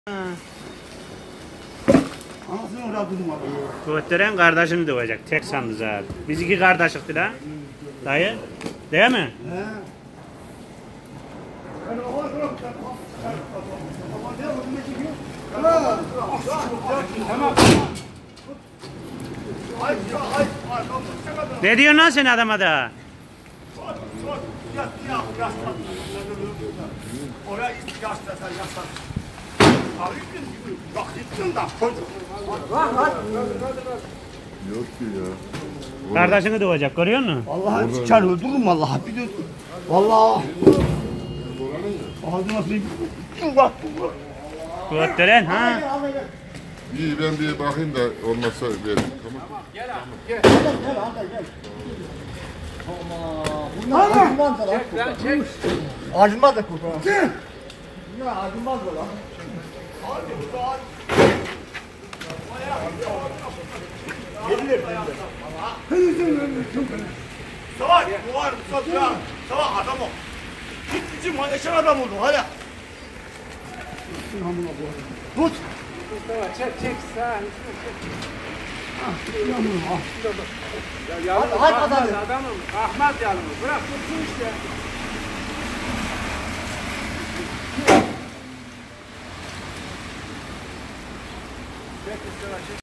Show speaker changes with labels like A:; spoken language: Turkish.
A: Anasını orada durmadı.
B: Götüren kardeşini dövecek. Tek sandı zaten. Biz iki kardeşikti la. Dayı. Değil mi?
A: He.
B: Ne diyorsun lan sen adama da?
A: Oraya yaşlasan yaşlan. Arıktın gibi yakıttın da çocuk.
C: Yok ki ya.
B: Kardeşini dövecek görüyor musun?
A: Vallahi çıkar öldürürüm vallahi bir de. Vallahi. Ağzına bir bak.
B: Götüren ha?
C: İyi ben bir bakayım da olmazsa verin. Tamam.
A: Gel bunlar acımaz da lan.
D: Çek.
A: Acımaz da kurban. Gel. Ya acımaz da lan. Savaş, bu var, bu ya. Savaş adam ol. Git bizim yaşan adam oldu, hadi. Tut.
D: Çek sen. Ya
A: Hadi,
D: adamım. Ahmet yanımı. Bırak tutsun işte. Çek.